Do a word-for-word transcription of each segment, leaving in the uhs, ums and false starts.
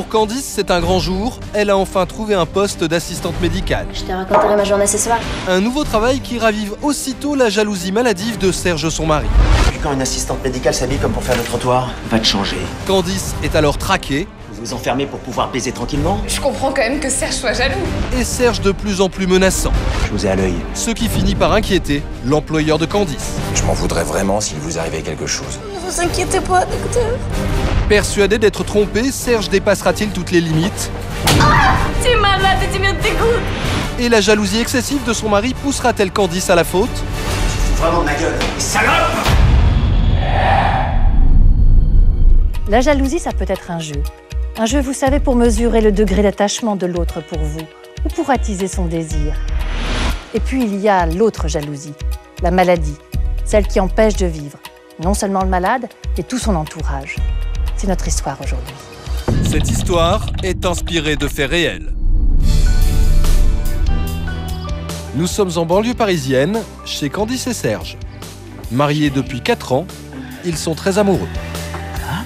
Pour Candice, c'est un grand jour. Elle a enfin trouvé un poste d'assistante médicale. Je te raconterai ma journée ce soir. Un nouveau travail qui ravive aussitôt la jalousie maladive de Serge, son mari. Depuis quand une assistante médicale s'habille comme pour faire le trottoir? Va te changer. Candice est alors traquée. Vous vous enfermez pour pouvoir baiser tranquillement? Je comprends quand même que Serge soit jaloux. Et Serge de plus en plus menaçant. Je vous ai à l'œil. Ce qui finit par inquiéter l'employeur de Candice. Je m'en voudrais vraiment s'il vous arrivait quelque chose. Ne vous inquiétez pas, docteur. Persuadé d'être trompé, Serge dépassera-t-il toutes les limites? Ah, tu es malade et tu me dégoûtes. Et la jalousie excessive de son mari poussera-t-elle Candice à la faute? C'est vraiment de ma gueule. Salope! La jalousie, ça peut être un jeu. Un jeu, vous savez, pour mesurer le degré d'attachement de l'autre pour vous, ou pour attiser son désir. Et puis, il y a l'autre jalousie, la maladie, celle qui empêche de vivre, non seulement le malade, mais tout son entourage. C'est notre histoire aujourd'hui. Cette histoire est inspirée de faits réels. Nous sommes en banlieue parisienne, chez Candice et Serge. Mariés depuis quatre ans, ils sont très amoureux. Hein?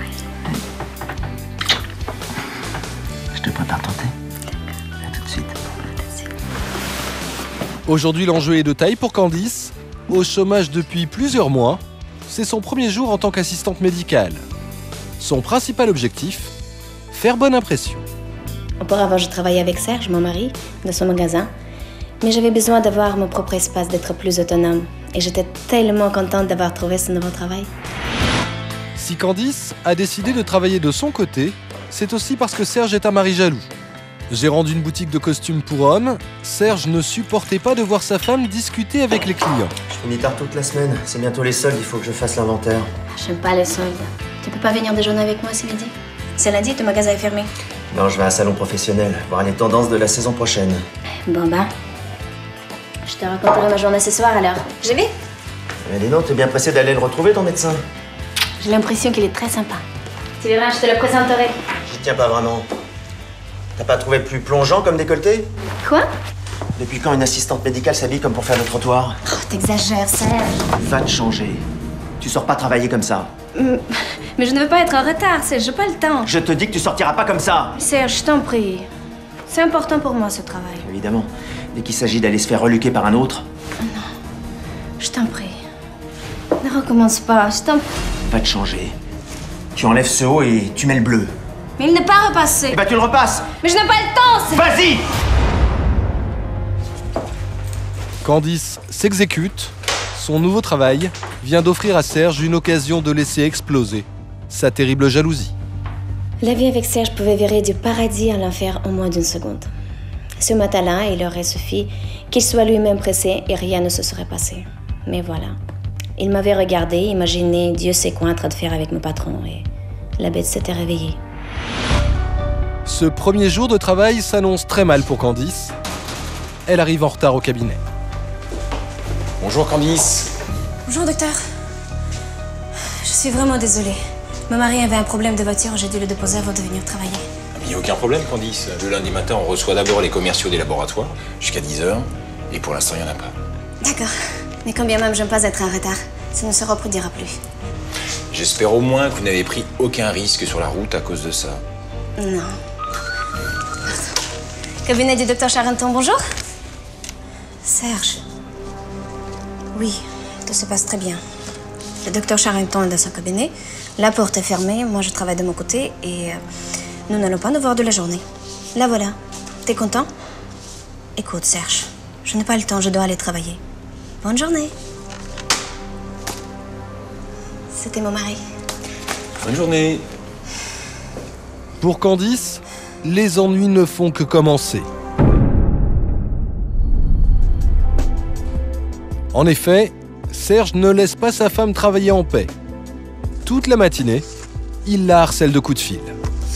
Oui. Je te prépare ton thé. À tout de suite. Aujourd'hui, l'enjeu est de taille pour Candice. Au chômage depuis plusieurs mois, c'est son premier jour en tant qu'assistante médicale. Son principal objectif, faire bonne impression. Auparavant, je travaillais avec Serge, mon mari, dans son magasin. Mais j'avais besoin d'avoir mon propre espace, d'être plus autonome. Et j'étais tellement contente d'avoir trouvé ce nouveau travail. Si Candice a décidé de travailler de son côté, c'est aussi parce que Serge est un mari jaloux. Gérant d'une boutique de costumes pour hommes, Serge ne supportait pas de voir sa femme discuter avec les clients. Je finis tard toute la semaine. C'est bientôt les soldes, il faut que je fasse l'inventaire. J'aime pas les soldes. Tu peux pas venir déjeuner avec moi ce midi? C'est lundi et ton magasin est fermé. Non, je vais à un salon professionnel, voir les tendances de la saison prochaine. Bon bah, je te raconterai ma journée ce soir alors. J'y vais? Mais dis donc, t'es bien pressé d'aller le retrouver, ton médecin? J'ai l'impression qu'il est très sympa. Tu verras, je te le présenterai. J'y tiens pas vraiment. T'as pas trouvé plus plongeant comme décolleté? Quoi? Depuis quand une assistante médicale s'habille comme pour faire le trottoir? Oh, t'exagères, Serge. Va te changer. Tu sors pas travailler comme ça. Mais je ne veux pas être en retard, Serge, j'ai pas le temps. Je te dis que tu sortiras pas comme ça. Serge, je t'en prie. C'est important pour moi, ce travail. Évidemment. Dès qu'il s'agit d'aller se faire reluquer par un autre. Non. Je t'en prie. Ne recommence pas, je t'en prie. Va te changer. Tu enlèves ce haut et tu mets le bleu. Mais il n'est pas repassé. Eh ben tu le repasses. Mais je n'ai pas le temps, c'est... Vas-y! Candice s'exécute. Son nouveau travail vient d'offrir à Serge une occasion de laisser exploser sa terrible jalousie. La vie avec Serge pouvait virer du paradis à l'enfer en moins d'une seconde. Ce matin-là, il aurait suffi qu'il soit lui-même pressé et rien ne se serait passé. Mais voilà. Il m'avait regardé, imaginé Dieu sait quoi en train de faire avec mon patron et la bête s'était réveillée. Ce premier jour de travail s'annonce très mal pour Candice. Elle arrive en retard au cabinet. Bonjour Candice. Bonjour, docteur. Je suis vraiment désolée. Mon mari avait un problème de voiture, j'ai dû le déposer avant de venir travailler. Il n'y a aucun problème Candice. Le lundi matin, on reçoit d'abord les commerciaux des laboratoires jusqu'à dix heures. Et pour l'instant, il n'y en a pas. D'accord. Mais quand bien même j'aime pas être en retard, ça ne se reproduira plus. J'espère au moins que vous n'avez pris aucun risque sur la route à cause de ça. Non. Cabinet du docteur Charenton, bonjour. Serge. Oui, tout se passe très bien. Le docteur Charenton est dans son cabinet. La porte est fermée, moi je travaille de mon côté et euh, nous n'allons pas nous voir de la journée. La voilà. T'es content? Écoute, Serge, je n'ai pas le temps, je dois aller travailler. Bonne journée. C'était mon mari. Bonne journée. Pour Candice, les ennuis ne font que commencer. En effet, Serge ne laisse pas sa femme travailler en paix. Toute la matinée, il la harcèle de coups de fil.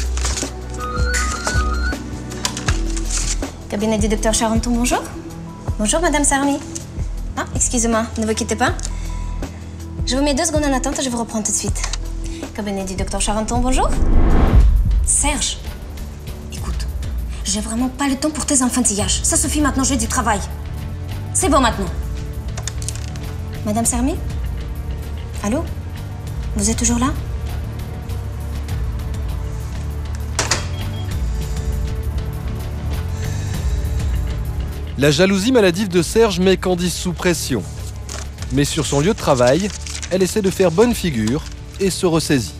Cabinet du docteur Charenton, bonjour. Bonjour, Madame Sarmi. Ah, excusez-moi, ne vous quittez pas. Je vous mets deux secondes en attente et je vous reprends tout de suite. Cabinet du docteur Charenton, bonjour. Serge, écoute, j'ai vraiment pas le temps pour tes enfantillages. Ça suffit maintenant, j'ai du travail. C'est bon maintenant. Madame Sarmi? Allô? Vous êtes toujours là? La jalousie maladive de Serge met Candice sous pression. Mais sur son lieu de travail, elle essaie de faire bonne figure et se ressaisit.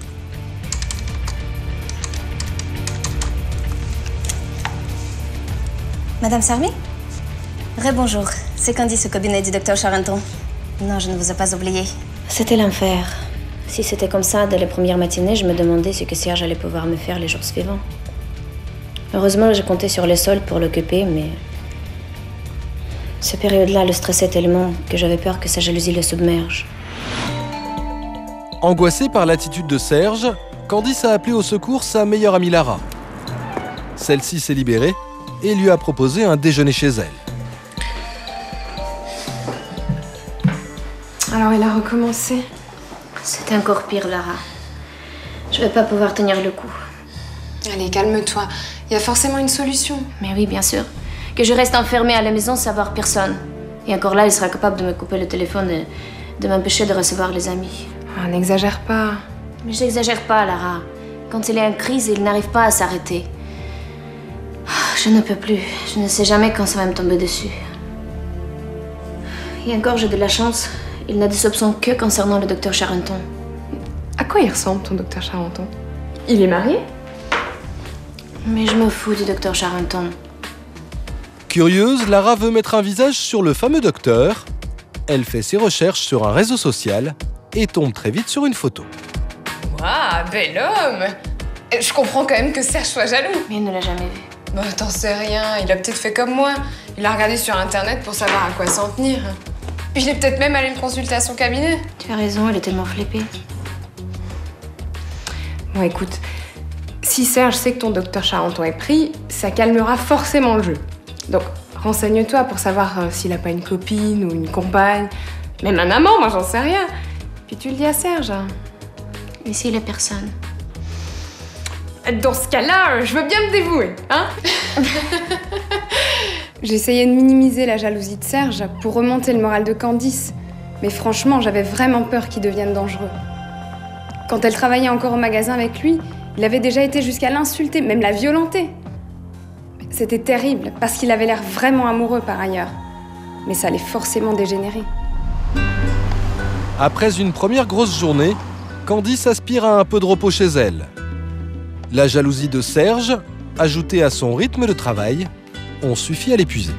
Madame Sarmi? Rebonjour, c'est Candice au cabinet du docteur Charenton. Non, je ne vous ai pas oublié. C'était l'enfer. Si c'était comme ça dès les premières matinées, je me demandais ce que Serge allait pouvoir me faire les jours suivants. Heureusement, je comptais sur les soldes pour l'occuper, mais... Cette période-là le stressait tellement que j'avais peur que sa jalousie le submerge. Angoissée par l'attitude de Serge, Candice a appelé au secours sa meilleure amie Lara. Celle-ci s'est libérée et lui a proposé un déjeuner chez elle. Alors, il a recommencé. C'était encore pire, Lara. Je vais pas pouvoir tenir le coup. Allez, calme-toi. Il y a forcément une solution. Mais oui, bien sûr. Que je reste enfermée à la maison sans voir personne. Et encore là, il sera capable de me couper le téléphone et de m'empêcher de recevoir les amis. Ah, n'exagère pas. Mais j'exagère pas, Lara. Quand il est en crise, il n'arrive pas à s'arrêter. Je ne peux plus. Je ne sais jamais quand ça va me tomber dessus. Et encore, j'ai de la chance. Il n'a de soupçons que concernant le docteur Charenton. À quoi il ressemble, ton docteur Charenton? Il est marié? Mais je me fous du docteur Charenton. Curieuse, Lara veut mettre un visage sur le fameux docteur. Elle fait ses recherches sur un réseau social et tombe très vite sur une photo. Waouh, bel homme! Je comprends quand même que Serge soit jaloux. Mais il ne l'a jamais vu. Bah, t'en sais rien, il a peut-être fait comme moi. Il a regardé sur internet pour savoir à quoi s'en tenir. Puis il est peut-être même allé me consulter à son cabinet. Tu as raison, elle est tellement flippée. Bon, écoute, si Serge sait que ton docteur Charenton est pris, ça calmera forcément le jeu. Donc, renseigne-toi pour savoir euh, s'il a pas une copine ou une compagne. Même un amant, moi j'en sais rien. Puis tu le dis à Serge. Et s'il est personne? Dans ce cas-là, je veux bien me dévouer, hein? J'ai essayé de minimiser la jalousie de Serge pour remonter le moral de Candice. Mais franchement, j'avais vraiment peur qu'il devienne dangereux. Quand elle travaillait encore au magasin avec lui, il avait déjà été jusqu'à l'insulter, même la violenter. C'était terrible, parce qu'il avait l'air vraiment amoureux par ailleurs. Mais ça allait forcément dégénérer. Après une première grosse journée, Candice aspire à un peu de repos chez elle. La jalousie de Serge, ajoutée à son rythme de travail, ont suffi à l'épuiser.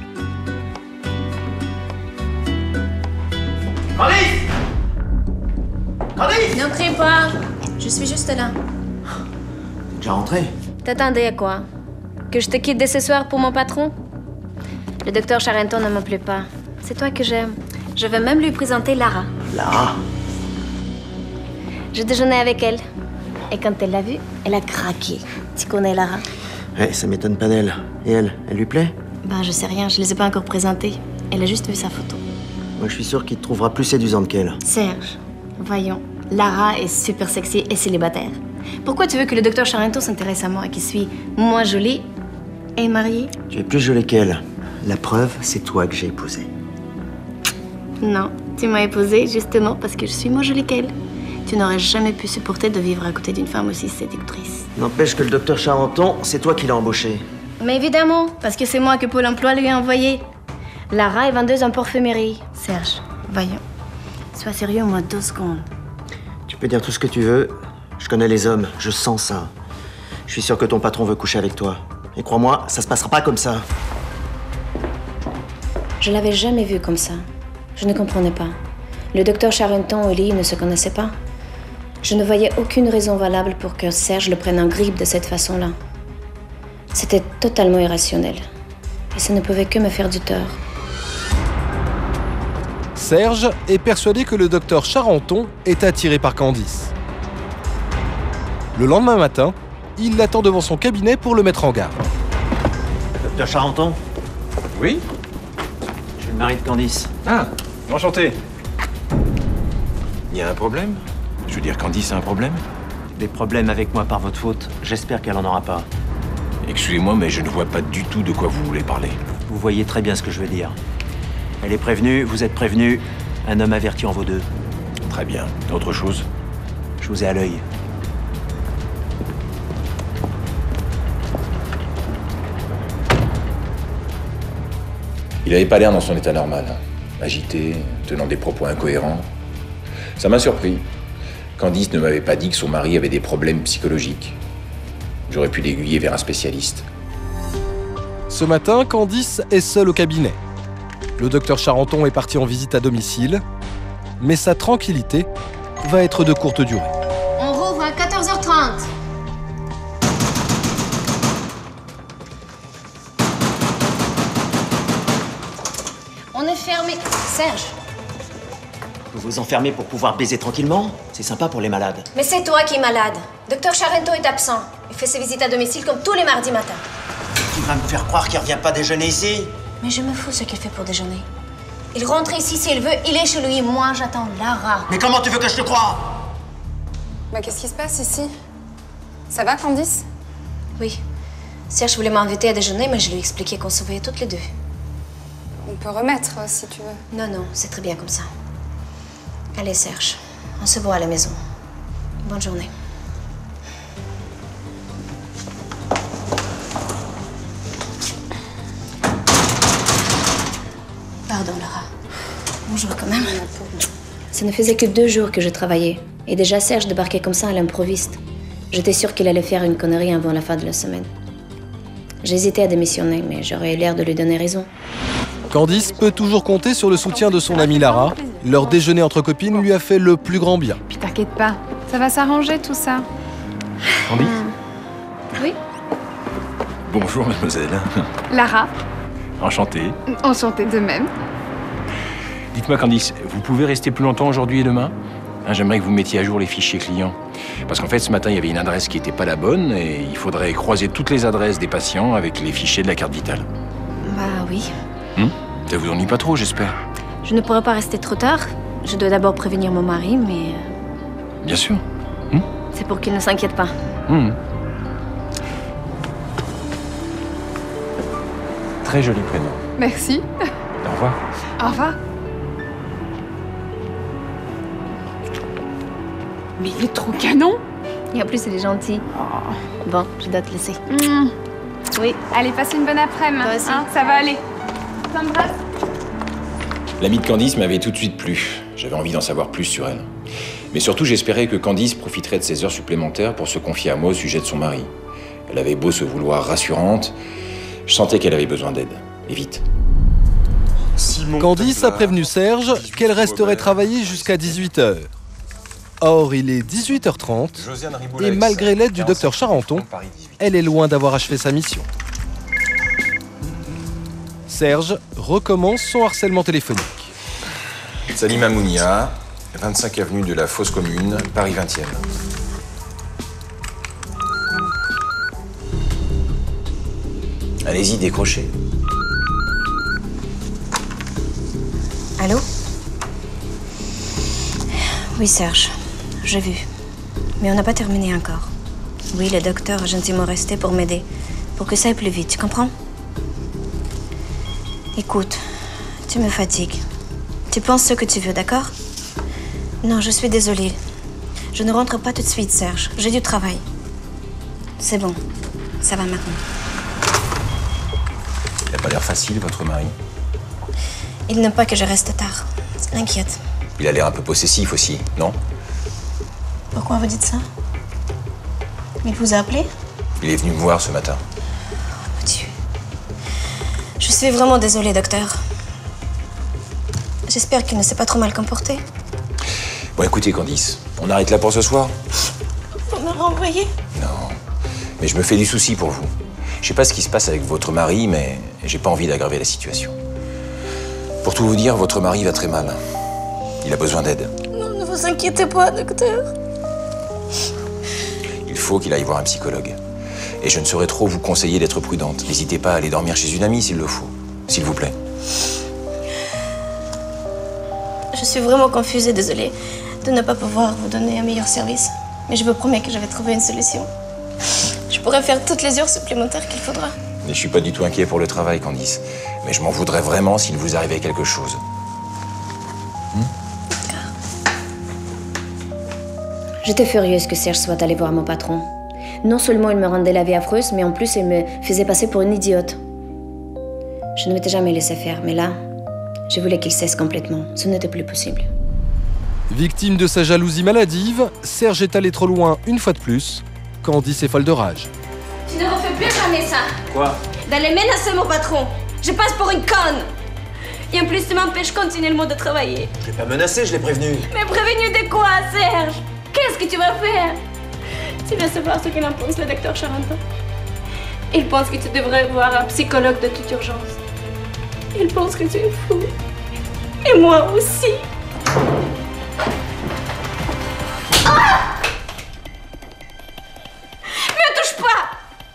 Candice! Candice! Ne crie pas, je suis juste là. T'es déjà rentré? T'attendais à quoi? Que je te quitte dès ce soir pour mon patron? Le docteur Charenton ne me plaît pas. C'est toi que j'aime. Je vais même lui présenter Lara. Lara? Je déjeunais avec elle. Et quand elle l'a vue, elle a craqué. Tu connais Lara? Ouais, ça m'étonne pas d'elle. Et elle, elle lui plaît? Ben, je sais rien, je les ai pas encore présentés. Elle a juste vu sa photo. Moi, je suis sûr qu'il te trouvera plus séduisante qu'elle. Serge, voyons. Lara est super sexy et célibataire. Pourquoi tu veux que le docteur Charenton s'intéresse à moi, qui suis moins jolie et mariée? Tu es plus jolie qu'elle. La preuve, c'est toi que j'ai épousée. Non, tu m'as épousée justement parce que je suis moins jolie qu'elle. Tu n'aurais jamais pu supporter de vivre à côté d'une femme aussi séductrice. N'empêche que le docteur Charenton, c'est toi qui l'as embauché. Mais évidemment, parce que c'est moi que Pôle emploi lui a envoyé. Lara est vendeuse en parfumerie. Serge, voyons. Sois sérieux au moins deux secondes. Tu peux dire tout ce que tu veux. Je connais les hommes, je sens ça. Je suis sûr que ton patron veut coucher avec toi. Et crois-moi, ça se passera pas comme ça. Je l'avais jamais vu comme ça. Je ne comprenais pas. Le docteur Charenton et lui ne se connaissaient pas. Je ne voyais aucune raison valable pour que Serge le prenne en grippe de cette façon-là. C'était totalement irrationnel. Et ça ne pouvait que me faire du tort. Serge est persuadé que le docteur Charenton est attiré par Candice. Le lendemain matin, il l'attend devant son cabinet pour le mettre en garde. Docteur Charenton? Oui? Je suis le mari de Candice. Ah, enchanté. Il y a un problème? Je veux dire, Candice a un problème? Des problèmes avec moi par votre faute. J'espère qu'elle en aura pas. Excusez-moi, mais je ne vois pas du tout de quoi vous voulez parler. Vous voyez très bien ce que je veux dire. Elle est prévenue, vous êtes prévenus. Un homme averti en vaut deux. Très bien. Autre chose? Je vous ai à l'œil. Il avait pas l'air dans son état normal. Agité, tenant des propos incohérents. Ça m'a surpris. Candice ne m'avait pas dit que son mari avait des problèmes psychologiques. J'aurais pu l'aiguiller vers un spécialiste. Ce matin, Candice est seule au cabinet. Le docteur Charenton est parti en visite à domicile, mais sa tranquillité va être de courte durée. On rouvre à quatorze heures trente. On est fermé. Serge. Vous vous enfermez pour pouvoir baiser tranquillement? C'est sympa pour les malades. Mais c'est toi qui es malade. Docteur Charenton est absent. Il fait ses visites à domicile comme tous les mardis matins. Tu vas me faire croire qu'il revient pas déjeuner ici? Mais je me fous ce qu'il fait pour déjeuner. Il rentre ici s'il veut, il est chez lui. Moi, j'attends Lara. Mais comment tu veux que je te croie? Bah, qu'est-ce qui se passe ici? Ça va, Candice? Oui. Serge voulait m'inviter à déjeuner, mais je lui ai expliqué qu'on se voyait toutes les deux. On peut remettre, si tu veux. Non, non, c'est très bien comme ça. Allez, Serge, on se voit à la maison. Bonne journée. Pardon, Lara. Bonjour quand même. Ça ne faisait que deux jours que je travaillais. Et déjà, Serge débarquait comme ça à l'improviste. J'étais sûre qu'il allait faire une connerie avant la fin de la semaine. J'hésitais à démissionner, mais j'aurais eu l'air de lui donner raison. Candice peut toujours compter sur le soutien de son amie Lara. Leur déjeuner entre copines lui a fait le plus grand bien. Puis t'inquiète pas, ça va s'arranger tout ça. Candice? Oui? Bonjour, mademoiselle. Lara, Enchanté. enchantée de même. Dites-moi, Candice, vous pouvez rester plus longtemps aujourd'hui et demain? Hein, j'aimerais que vous mettiez à jour les fichiers clients. Parce qu'en fait, ce matin, il y avait une adresse qui n'était pas la bonne et il faudrait croiser toutes les adresses des patients avec les fichiers de la carte vitale. Bah oui. Hum? Ça vous ennuie pas trop, j'espère? Je ne pourrai pas rester trop tard. Je dois d'abord prévenir mon mari, mais euh, Bien sûr. c'est pour qu'il ne s'inquiète pas. Hum. Très joli prénom. Merci. Au revoir. Au revoir. Mais il est trop canon. Et en plus, il est gentil. Bon, je dois te laisser. Mmh. Oui. Allez, passe une bonne après-midi. Toi aussi. Hein, ça va aller. T'embrasse. L'amie de Candice m'avait tout de suite plu. J'avais envie d'en savoir plus sur elle. Mais surtout, j'espérais que Candice profiterait de ses heures supplémentaires pour se confier à moi au sujet de son mari. Elle avait beau se vouloir rassurante, je sentais qu'elle avait besoin d'aide. Et vite. Candice a prévenu Serge qu'elle resterait travailler jusqu'à dix-huit heures. Or, il est dix-huit heures trente et malgré l'aide du docteur Charenton, elle est loin d'avoir achevé sa mission. Serge recommence son harcèlement téléphonique. Salim Amounia, vingt-cinq avenue de la Fosse Commune, Paris vingtième. Allez-y, décrochez. Allô? Oui, Serge. J'ai vu. Mais on n'a pas terminé encore. Oui, le docteur a gentiment resté pour m'aider. Pour que ça aille plus vite, tu comprends? Écoute, tu me fatigues. Tu penses ce que tu veux, d'accord? Non, je suis désolée. Je ne rentre pas tout de suite, Serge. J'ai du travail. C'est bon. Ça va maintenant. Il n'a pas l'air facile, votre mari. Il n'aime pas que je reste tard. Ça l'inquiète. Il a l'air un peu possessif aussi, non? Pourquoi vous dites ça? Il vous a appelé? Il est venu me voir ce matin. Mon Dieu. Je suis vraiment désolée, docteur. J'espère qu'il ne s'est pas trop mal comporté. Bon, écoutez, Candice, on arrête là pour ce soir? Vous me renvoyez? Non. Mais je me fais du souci pour vous. Je sais pas ce qui se passe avec votre mari, mais j'ai pas envie d'aggraver la situation. Pour tout vous dire, votre mari va très mal. Il a besoin d'aide. Non, ne vous inquiétez pas, docteur. Il faut qu'il aille voir un psychologue. Et je ne saurais trop vous conseiller d'être prudente. N'hésitez pas à aller dormir chez une amie s'il le faut. S'il vous plaît. Je suis vraiment confuse et désolée de ne pas pouvoir vous donner un meilleur service. Mais je vous promets que je vais trouver une solution. Je pourrai faire toutes les heures supplémentaires qu'il faudra. Et je suis pas du tout inquiet pour le travail, Candice. Mais je m'en voudrais vraiment s'il vous arrivait quelque chose. J'étais furieuse que Serge soit allé voir mon patron. Non seulement il me rendait la vie affreuse, mais en plus il me faisait passer pour une idiote. Je ne m'étais jamais laissé faire, mais là, je voulais qu'il cesse complètement. Ce n'était plus possible. Victime de sa jalousie maladive, Serge est allé trop loin une fois de plus. Candice est folle de rage. Tu ne refais plus jamais ça. Quoi? D'aller menacer mon patron. Je passe pour une conne. Et en plus, tu m'empêches continuellement de travailler. Je l'ai pas menacé, je l'ai prévenu. Mais prévenu de quoi, Serge? Qu'est-ce que tu vas faire? Tu vas savoir ce qu'il en pense, le docteur Charenton. Il pense que tu devrais voir un psychologue de toute urgence. Il pense que tu es fou. Et moi aussi. Ah! Me touche pas!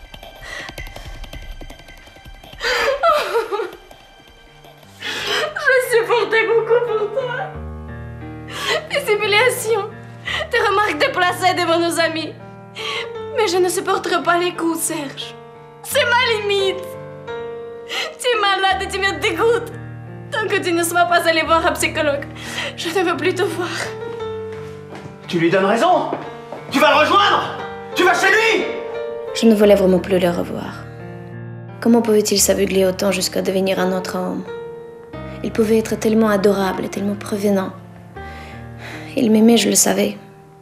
Je supportais beaucoup pour toi. Tes humiliations, tes remarques déplacées devant nos amis. Mais je ne supporterai pas les coups, Serge. C'est ma limite. Tu es malade et tu me dégoûtes. Tant que tu ne seras pas allé voir un psychologue, je ne veux plus te voir. Tu lui donnes raison. Tu vas le rejoindre. Tu vas chez lui. Je ne voulais vraiment plus le revoir. Comment pouvait-il s'aveugler autant jusqu'à devenir un autre homme? Il pouvait être tellement adorable et tellement prévenant. Il m'aimait, je le savais.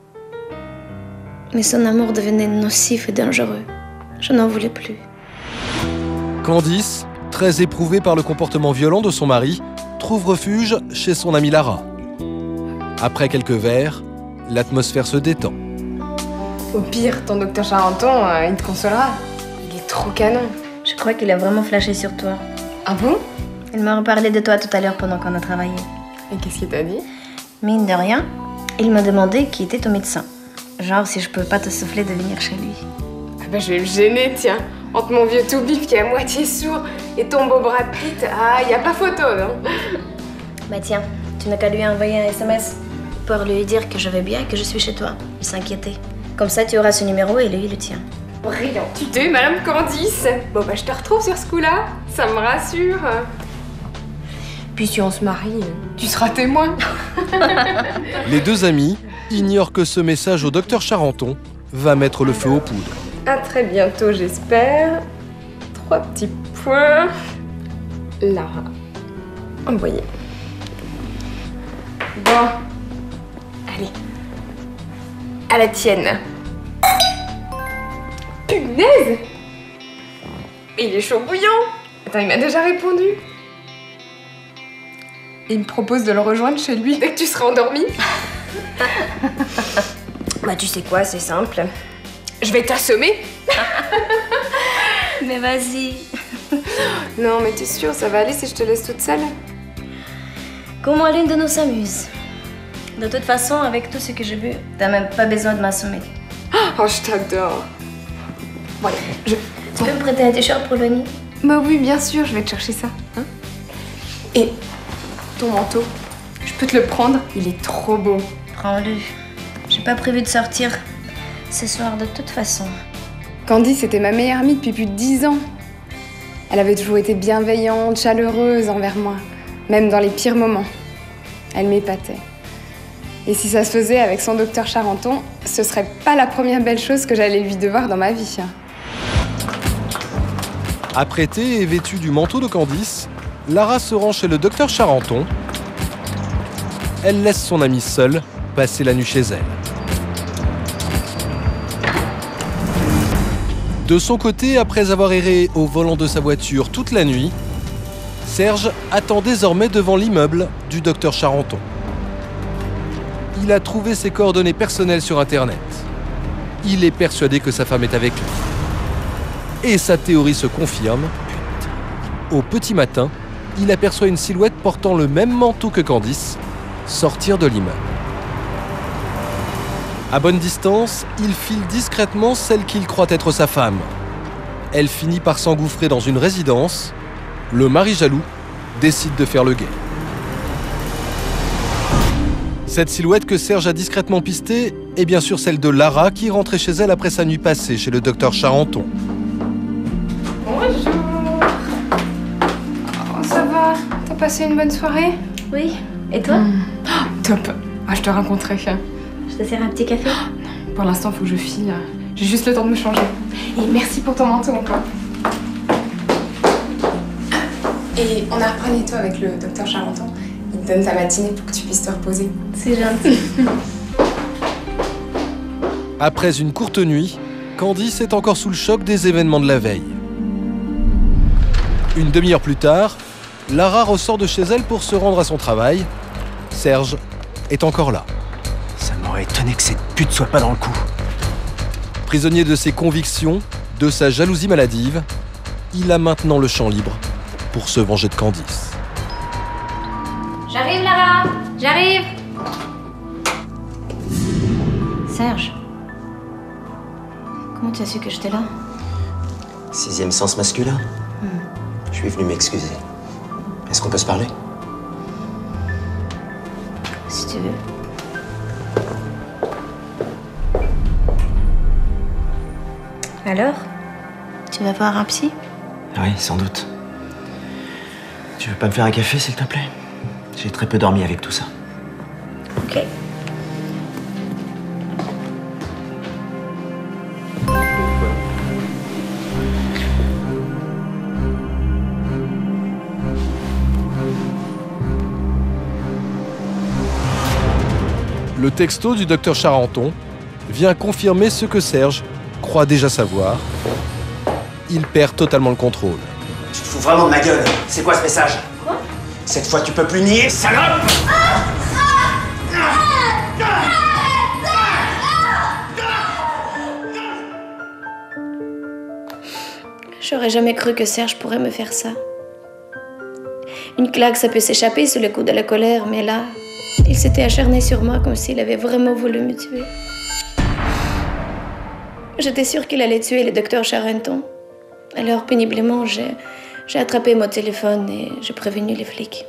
Mais son amour devenait nocif et dangereux. Je n'en voulais plus. Candice, très éprouvée par le comportement violent de son mari, trouve refuge chez son amie Lara. Après quelques verres, l'atmosphère se détend. Au pire, ton docteur Charenton, euh, il te consolera. Il est trop canon. Je crois qu'il a vraiment flashé sur toi. Ah bon? Il m'a reparlé de toi tout à l'heure pendant qu'on a travaillé. Et qu'est-ce qu'il t'a dit? Mine de rien, il m'a demandé qui était ton médecin. Genre si je peux pas te souffler de venir chez lui. Ah bah je vais le gêner, tiens. Entre mon vieux tout bif qui est à moitié sourd et ton beau Brad Pitt, ah, y a pas photo, non? Bah tiens, tu n'as qu'à lui envoyer un S M S pour lui dire que je vais bien et que je suis chez toi. Il s'inquiétait. Comme ça, tu auras ce numéro et lui le tien. Brillante idée, Madame Candice. Bon bah je te retrouve sur ce coup-là, ça me rassure. Puis si on se marie, tu seras témoin. Les deux amis ignorent que ce message au docteur Charenton va mettre le feu aux poudres. À très bientôt, j'espère. Trois petits points. Lara. Envoyé. Bon. Allez. À la tienne. Punaise! Il est chaud bouillant. Attends, il m'a déjà répondu. Il me propose de le rejoindre chez lui dès que tu seras endormi. Bah tu sais quoi, c'est simple. Je vais t'assommer. Mais vas-y. Non mais t'es sûre, ça va aller si je te laisse toute seule? Comment l'une de nous s'amuse. De toute façon, avec tout ce que j'ai bu, t'as même pas besoin de m'assommer. Oh, je t'adore. Bon allez, je... Tu peux me prêter un t-shirt pour le nid? Bah oui, bien sûr, je vais te chercher ça. Hein? Et ton manteau, je peux te le prendre? Il est trop beau. Prends-le. J'ai pas prévu de sortir ce soir de toute façon. Candice était ma meilleure amie depuis plus de dix ans. Elle avait toujours été bienveillante, chaleureuse envers moi, même dans les pires moments. Elle m'épatait. Et si ça se faisait avec son docteur Charenton, ce serait pas la première belle chose que j'allais lui devoir dans ma vie. Apprêtée et vêtue du manteau de Candice, Lara se rend chez le docteur Charenton. Elle laisse son amie seule passer la nuit chez elle. De son côté, après avoir erré au volant de sa voiture toute la nuit, Serge attend désormais devant l'immeuble du docteur Charenton. Il a trouvé ses coordonnées personnelles sur Internet. Il est persuadé que sa femme est avec lui. Et sa théorie se confirme. Au petit matin, il aperçoit une silhouette portant le même manteau que Candice sortir de l'immeuble. À bonne distance, il file discrètement celle qu'il croit être sa femme. Elle finit par s'engouffrer dans une résidence. Le mari jaloux décide de faire le guet. Cette silhouette que Serge a discrètement pistée est bien sûr celle de Lara qui rentrait chez elle après sa nuit passée chez le docteur Charenton. Bonjour. Oh, ça va? T'as passé une bonne soirée? Oui. Et toi? Mmh. Oh, top. Ah, je te rencontrais. Je te sers un petit café? Non, pour l'instant, faut que je file. J'ai juste le temps de me changer. Et merci pour ton manteau encore. Et on a repris et tout avec le docteur Charenton. Il te donne ta matinée pour que tu puisses te reposer. C'est gentil. Après une courte nuit, Candice est encore sous le choc des événements de la veille. Une demi-heure plus tard, Lara ressort de chez elle pour se rendre à son travail. Serge est encore là. Ça m'aurait étonné que cette pute soit pas dans le coup. Prisonnier de ses convictions, de sa jalousie maladive, il a maintenant le champ libre pour se venger de Candice. J'arrive, Lara. J'arrive. Serge. Comment tu as su que j'étais là? Sixième sens masculin. Hmm. Je suis venu m'excuser. Est-ce qu'on peut se parler? Si tu veux. Alors? Tu vas voir un psy? Oui, sans doute. Tu veux pas me faire un café, s'il te plaît? J'ai très peu dormi avec tout ça. Ok. Le texto du docteur Charenton vient confirmer ce que Serge croit déjà savoir. Il perd totalement le contrôle. Tu te fous vraiment de ma gueule? C'est quoi ce message? Quoi? Cette fois, tu peux plus nier, salope! J'aurais jamais cru que Serge pourrait me faire ça. Une claque, ça peut s'échapper sous le coup de la colère, mais là, il s'était acharné sur moi comme s'il avait vraiment voulu me tuer. J'étais sûre qu'il allait tuer le docteur Charenton. Alors, péniblement, j'ai, j'ai attrapé mon téléphone et j'ai prévenu les flics.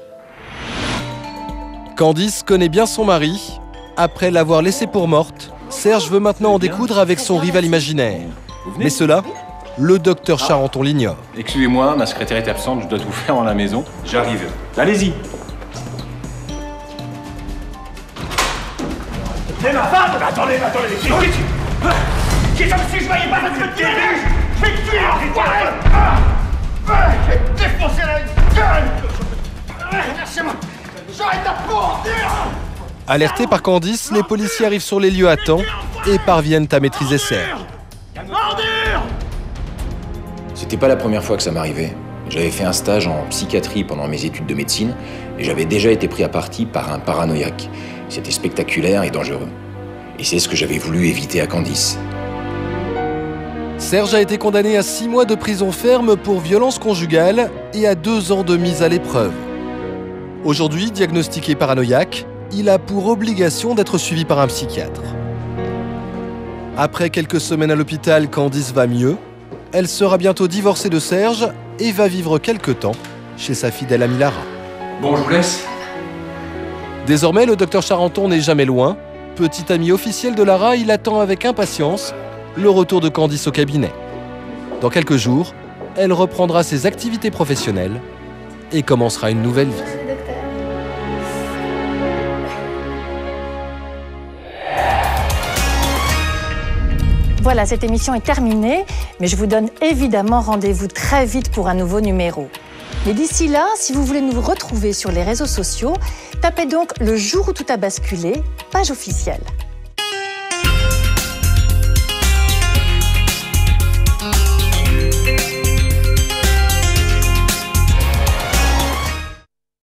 Candice connaît bien son mari. Après l'avoir laissée pour morte, Serge veut maintenant en découdre avec son rival imaginaire. Mais cela, le docteur Charenton l'ignore. Excusez-moi, ma secrétaire est absente, je dois tout faire dans la maison. J'arrive. Allez-y. C'est ma femme! Attendez, attendez, qui est-ce que tu... Qui comme si je voyais pas ce que tu es! Je vais te tuer, enfoiré! Je vais te défoncer la gueule! Lâchez-moi! J'arrête ta peau! Alertés par Candice, les policiers arrivent sur les lieux à temps et parviennent à maîtriser Serge. Ordure! C'était pas la première fois que ça m'arrivait. J'avais fait un stage en psychiatrie pendant mes études de médecine et j'avais déjà été pris à partie par un paranoïaque. C'était spectaculaire et dangereux. Et c'est ce que j'avais voulu éviter à Candice. Serge a été condamné à six mois de prison ferme pour violence conjugale et à deux ans de mise à l'épreuve. Aujourd'hui, diagnostiqué paranoïaque, il a pour obligation d'être suivi par un psychiatre. Après quelques semaines à l'hôpital, Candice va mieux. Elle sera bientôt divorcée de Serge et va vivre quelque temps chez sa fidèle amie Lara. Bon, je vous laisse. Désormais, le docteur Charenton n'est jamais loin. Petit ami officiel de Lara, il attend avec impatience le retour de Candice au cabinet. Dans quelques jours, elle reprendra ses activités professionnelles et commencera une nouvelle vie. Voilà, cette émission est terminée, mais je vous donne évidemment rendez-vous très vite pour un nouveau numéro. Mais d'ici là, si vous voulez nous retrouver sur les réseaux sociaux, tapez donc Le jour où tout a basculé, page officielle.